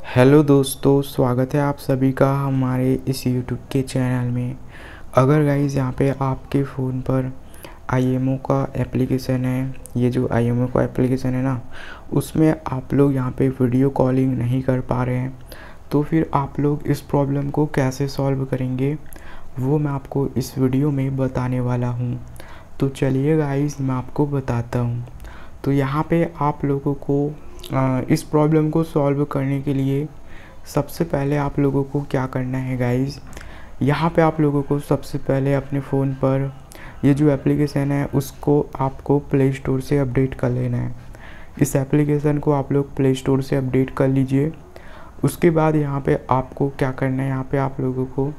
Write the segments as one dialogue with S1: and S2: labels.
S1: Hello दोस्तों, स्वागत है आप सभी का हमारे इस यूट्यूब के चैनल में। अगर गाइज़ यहाँ पे आपके फ़ोन पर आईएमओ का एप्लीकेशन है, ये जो आईएमओ का एप्लीकेशन है ना, उसमें आप लोग यहाँ पे वीडियो कॉलिंग नहीं कर पा रहे हैं, तो फिर आप लोग इस प्रॉब्लम को कैसे सॉल्व करेंगे वो मैं आपको इस वीडियो में बताने वाला हूँ। तो चलिए गाइज़ मैं आपको बताता हूँ। तो यहाँ पे आप लोगों को इस प्रॉब्लम को सॉल्व करने के लिए सबसे पहले आप लोगों को क्या करना है गाइज़, यहाँ पे आप लोगों को सबसे पहले अपने फ़ोन पर ये जो एप्लीकेशन है उसको आपको प्ले स्टोर से अपडेट कर लेना है। इस एप्लीकेशन को आप लोग प्ले स्टोर से अपडेट कर लीजिए। उसके बाद यहाँ पे आपको क्या करना है, यहाँ पे आप लोगों को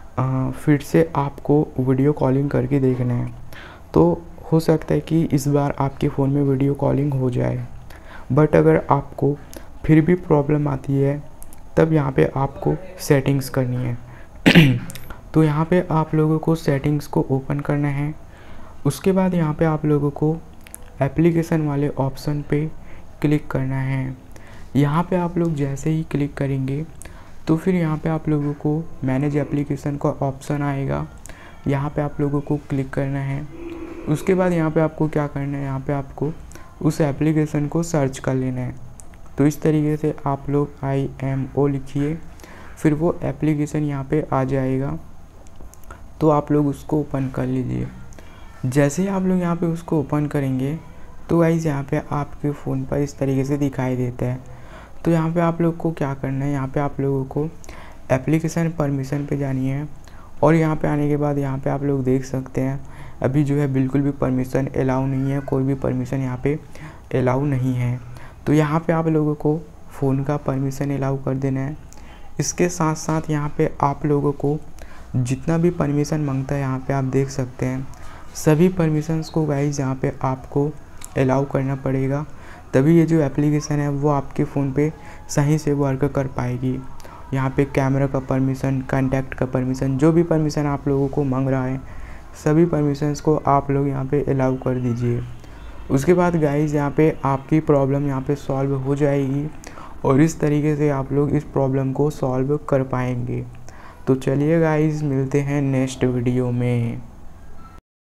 S1: फिर से आपको वीडियो कॉलिंग करके देखना है। तो हो सकता है कि इस बार आपके फ़ोन में वीडियो कॉलिंग हो जाए, बट अगर आपको फिर भी प्रॉब्लम आती है तब यहाँ पे आपको सेटिंग्स करनी है। तो यहाँ पे आप लोगों को सेटिंग्स को ओपन करना है। उसके बाद यहाँ पे आप लोगों को एप्लीकेशन वाले ऑप्शन पे क्लिक करना है। यहाँ पे आप लोग जैसे ही क्लिक करेंगे तो फिर यहाँ पे आप लोगों को मैनेज एप्लीकेशन का ऑप्शन आएगा, यहाँ पे आप लोगों को क्लिक करना है। उसके बाद यहाँ पे आपको क्या करना है, यहाँ पे आपको उस एप्लीकेशन को सर्च कर लेना है। तो इस तरीके से आप लोग IMO लिखिए, फिर वो एप्लीकेशन यहाँ पे आ जाएगा। तो आप लोग उसको ओपन कर लीजिए। जैसे ही आप लोग यहाँ पे उसको ओपन करेंगे तो गाइस यहाँ पे आपके फ़ोन पर इस तरीके से दिखाई देता है। तो यहाँ पे आप लोग को क्या करना है, यहाँ पे आप लोगों को एप्लीकेशन परमिशन पे जानी है और यहाँ पे आने के बाद यहाँ पे आप लोग देख सकते हैं अभी जो है बिल्कुल भी परमिशन अलाउ नहीं है, कोई भी परमिशन यहाँ पे अलाउ नहीं है। तो यहाँ पे आप लोगों को फ़ोन का परमिशन अलाउ कर देना है। इसके साथ साथ यहाँ पे आप लोगों को जितना भी परमिशन मांगता है यहाँ पे आप देख सकते हैं, सभी परमिशंस को गाइस यहाँ पे आपको अलाउ करना पड़ेगा, तभी ये जो एप्लीकेशन है वो आपके फ़ोन पे सही से वर्क कर पाएगी। यहाँ पे कैमरा का परमिशन, कॉन्टैक्ट का परमिशन, जो भी परमिशन आप लोगों को मांग रहा है सभी परमिशंस को आप लोग यहाँ पे अलाउ कर दीजिए। उसके बाद गाइस यहाँ पे आपकी प्रॉब्लम यहाँ पे सॉल्व हो जाएगी और इस तरीके से आप लोग इस प्रॉब्लम को सॉल्व कर पाएंगे। तो चलिए गाइस मिलते हैं नेक्स्ट वीडियो में।